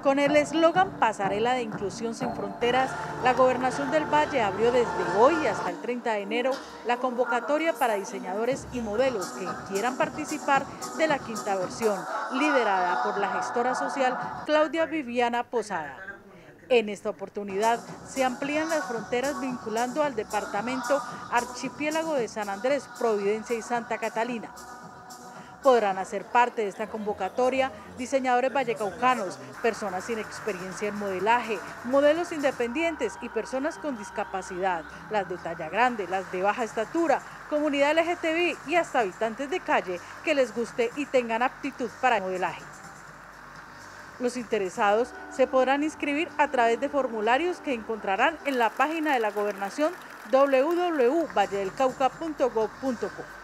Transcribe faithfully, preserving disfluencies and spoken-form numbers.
Con el eslogan Pasarela de Inclusión sin Fronteras, la Gobernación del Valle abrió desde hoy hasta el treinta de enero la convocatoria para diseñadores y modelos que quieran participar de la quinta versión, liderada por la gestora social Claudia Viviana Posada. En esta oportunidad se amplían las fronteras vinculando al departamento archipiélago de San Andrés, Providencia y Santa Catalina. Podrán hacer parte de esta convocatoria diseñadores vallecaucanos, personas sin experiencia en modelaje, modelos independientes y personas con discapacidad, las de talla grande, las de baja estatura, comunidad L G T B y hasta habitantes de calle que les guste y tengan aptitud para el modelaje. Los interesados se podrán inscribir a través de formularios que encontrarán en la página de la Gobernación doble u doble u doble u punto valle del cauca punto gob punto co.